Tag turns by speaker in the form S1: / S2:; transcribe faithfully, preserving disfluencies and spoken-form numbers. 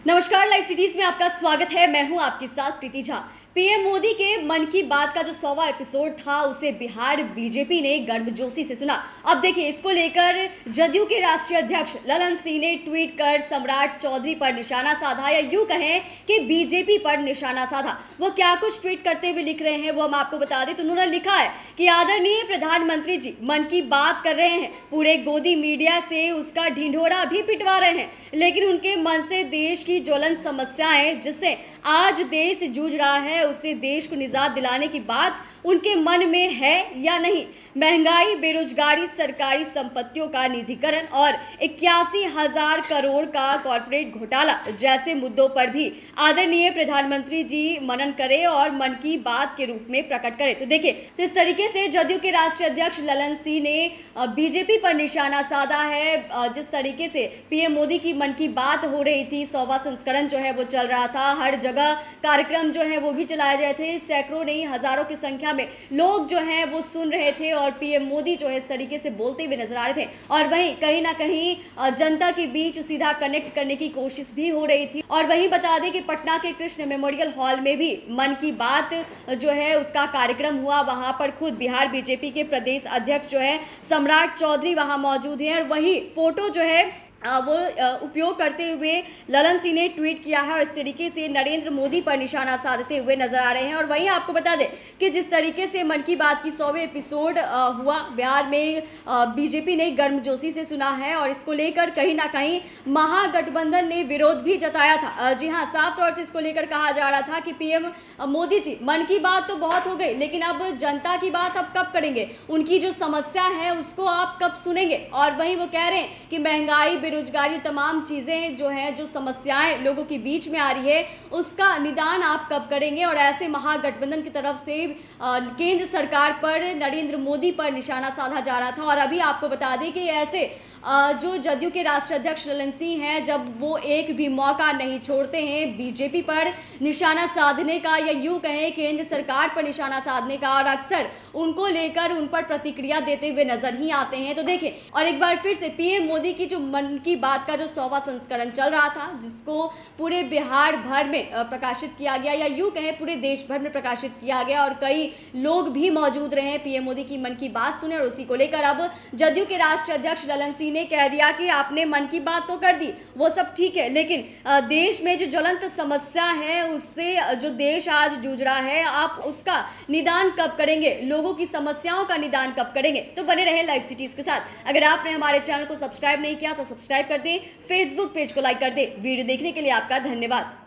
S1: नमस्कार, live cities में आपका स्वागत है। मैं हूं आपके साथ प्रीति झा। पीएम मोदी के मन की बात का जो सौवा एपिसोड था उसे बिहार बीजेपी ने गर्मजोशी से सुना। अब देखिए, इसको लेकर जदयू के राष्ट्रीय अध्यक्ष ललन सिंह ने ट्वीट कर सम्राट चौधरी पर निशाना साधा, या यूं कहें कि बीजेपी पर निशाना साधा। वो क्या कुछ ट्वीट करते हुए लिख रहे हैं वो हम आपको बता दें। तो उन्होंने लिखा है कि आदरणीय प्रधानमंत्री जी मन की बात कर रहे हैं, पूरे गोदी मीडिया से उसका ढिंढोरा भी पिटवा रहे हैं, लेकिन उनके मन से देश की ज्वलंत समस्याएं जिससे आज देश जूझ रहा है उससे देश को निजात दिलाने की बात उनके मन में है या नहीं। महंगाई, बेरोजगारी, सरकारी संपत्तियों का निजीकरण और इक्यासी हजार करोड़ का कॉर्पोरेट घोटाला जैसे मुद्दों पर भी आदरणीय प्रधानमंत्री जी मनन करें और मन की बात के रूप में प्रकट करें। तो देखिए, तो इस तरीके से जदयू के राष्ट्रीय अध्यक्ष ललन सिंह ने बीजेपी पर निशाना साधा है। जिस तरीके से पीएम मोदी की मन की बात हो रही थी, सौवा संस्करण जो है वो चल रहा था, हर जगह कार्यक्रम जो है वो भी चलाए जाए थे, सैकड़ों नहीं हजारों की संख्या में लोग जो हैं वो सुन रहे थे और पीएम मोदी जो है इस तरीके से बोलते हुए नजर आ रहे थे। और वहीं कहीं ना कहीं जनता के बीच सीधा कनेक्ट करने की कोशिश भी हो रही थी। और वहीं बता दें कि पटना के कृष्ण मेमोरियल हॉल में भी मन की बात जो है उसका कार्यक्रम हुआ। वहां पर खुद बिहार बीजेपी के प्रदेश अध्यक्ष जो है सम्राट चौधरी वहां मौजूद हैं। और वही फोटो जो है वो उपयोग करते हुए ललन सिंह ने ट्वीट किया है और इस तरीके से नरेंद्र मोदी पर निशाना साधते हुए नजर आ रहे हैं। और वहीं आपको बता दें कि जिस तरीके से मन की बात की सौवें एपिसोड हुआ, बिहार में बीजेपी ने गर्मजोशी से सुना है और इसको लेकर कहीं ना कहीं महागठबंधन ने विरोध भी जताया था। जी हाँ, साफ तौर से इसको लेकर कहा जा रहा था कि पीएम मोदी जी मन की बात तो बहुत हो गई, लेकिन अब जनता की बात अब कब करेंगे, उनकी जो समस्या है उसको आप कब सुनेंगे। और वहीं वो कह रहे हैं कि महंगाई, बेरोजगारी, तमाम चीजें जो हैं, जो समस्याएं लोगों के बीच में आ रही है उसका निदान आप कब करेंगे। और ऐसे महागठबंधन की तरफ से केंद्र सरकार पर, नरेंद्र मोदी पर निशाना साधा जा रहा था। और अभी आपको बता दें कि ऐसे जो जदयू के राष्ट्रीय अध्यक्ष ललन सिंह हैं, जब वो एक भी मौका नहीं छोड़ते हैं बीजेपी पर निशाना साधने का, या यूं कहें केंद्र सरकार पर निशाना साधने का, और अक्सर उनको लेकर उन पर प्रतिक्रिया देते हुए नजर ही आते हैं। तो देखें, और एक बार फिर से पीएम मोदी की जो मन की बात का जो सौवा संस्करण चल रहा था, जिसको पूरे बिहार भर में प्रकाशित किया गया, या यूं कहें पूरे देश भर में प्रकाशित किया गया, और कई लोग भी मौजूद रहे पीएम मोदी की मन की बात सुने। और उसी को लेकर अब जदयू के राष्ट्रीय अध्यक्ष ललन सिंह ने कह दिया कि आपने मन की बात तो कर दी, वो सब ठीक है, लेकिन देश में जो ज्वलंत समस्या है उससे जो देश आज जूझ रहा है, आप उसका निदान कब करेंगे, लोगों की समस्याओं का निदान कब करेंगे। तो बने रहे लाइव सिटीज के साथ। अगर आपने हमारे चैनल को सब्सक्राइब नहीं किया तो सब्सक्राइब कर दें, फेसबुक पेज को लाइक कर दें। वीडियो देखने के लिए आपका धन्यवाद।